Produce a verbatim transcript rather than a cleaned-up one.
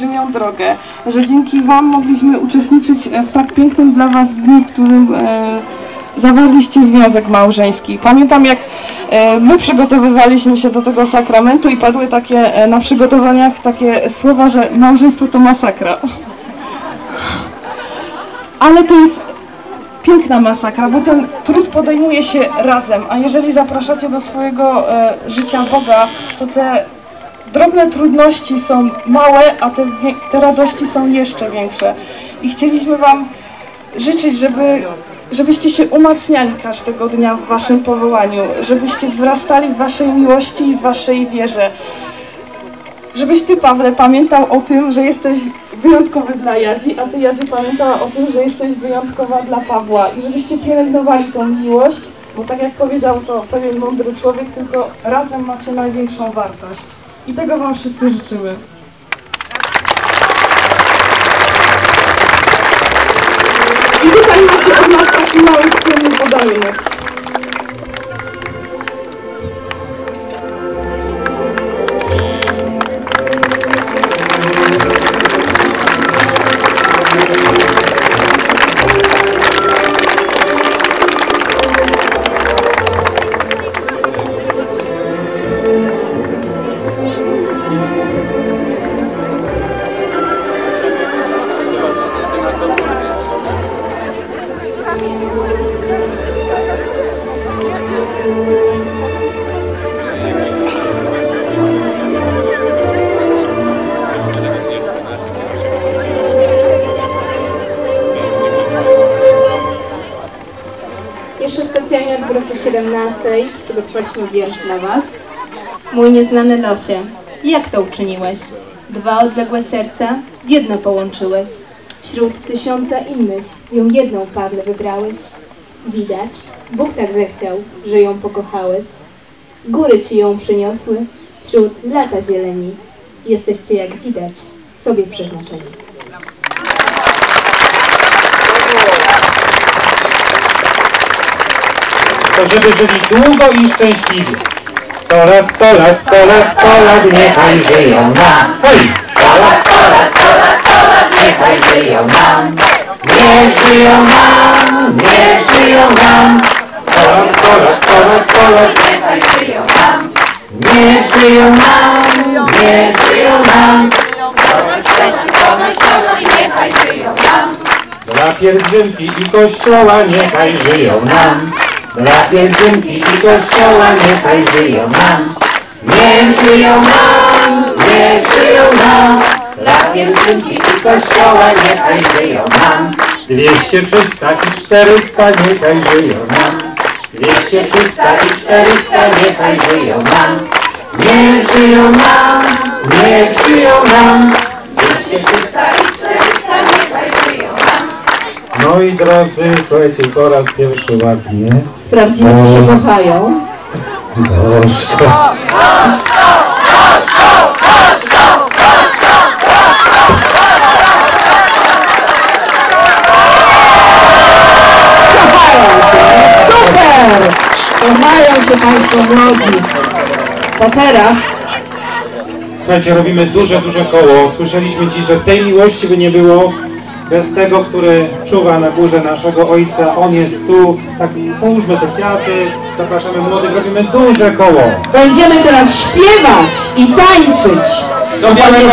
olbrzymią drogę, że dzięki Wam mogliśmy uczestniczyć w tak pięknym dla Was dniu, w którym e, zawarliście związek małżeński. Pamiętam, jak e, my przygotowywaliśmy się do tego sakramentu i padły takie e, na przygotowaniach takie słowa, że małżeństwo to masakra. Ale to jest piękna masakra, bo ten trud podejmuje się razem, a jeżeli zapraszacie do swojego e, życia Boga, to te drobne trudności są małe, a te, te radości są jeszcze większe. I chcieliśmy Wam życzyć, żeby, żebyście się umacniali każdego dnia w Waszym powołaniu, żebyście wzrastali w Waszej miłości i w Waszej wierze. Żebyś Ty, Pawle, pamiętał o tym, że jesteś wyjątkowy dla Jadzi, a Ty, Jadziu, pamiętała o tym, że jesteś wyjątkowa dla Pawła. I żebyście pielęgnowali tą miłość, bo tak jak powiedział to pewien mądry człowiek, tylko razem macie największą wartość. I tego Wam wszyscy życzymy. I tutaj macie od nas taki mały wspólny podarunek. Jeszcze specjalnie od grupy siedemnastej przygotowaliśmy wiersz dla Was. Mój nieznany losie, jak to uczyniłeś? Dwa odległe serca w jedno połączyłeś. Wśród tysiąca innych ją jedną, Pawle, wybrałeś. Widać, Bóg tak zechciał, że ją pokochałeś. Góry Ci ją przyniosły wśród lata zieleni. Jesteście, jak widać, sobie przeznaczeni. To żeby żyli długo i szczęśliwie. Sto lat, sto lat, sto lat, sto lat, niechaj żyją nam. Hej! Sto lat, sto lat, sto lat, sto lat, niechaj żyją nam. Niech żyją nam, niech żyją nam. Sto lat, sto lat, sto lat, sto lat, niechaj żyją nam. Niech żyją nam, niech żyją nam. Sto lat, sto lat, sto lat, sto lat, niechaj żyją nam. Dla pielgrzymki i kościoła niechaj żyją nam. Dla pielgrzymki i kościoła niechaj żyją nam. Niech żyją nam, niech żyją nam. Dla pielgrzymki i kościoła niechaj żyją nam. Dwieście, trzysta i czterysta niechaj żyją nam. Dwieście, trzysta i czterysta niechaj żyją nam. Niech żyją nam, niech żyją nam. Dwieście, trzysta i czterysta niechaj żyją nam. No i drodzy, słuchajcie, po raz pierwszy ładnie. Sprawdzimy, czy się kochają. Boże. Super! Kochają się Państwo młodzi. To teraz Słuchajcie, robimy duże, duże koło. Słyszeliśmy dziś, że tej miłości by nie było bez tego, który czuwa na górze naszego Ojca. On jest tu. Tak, połóżmy te kwiaty, zapraszamy młodych, robimy duże koło. będziemy teraz śpiewać i tańczyć. Do białego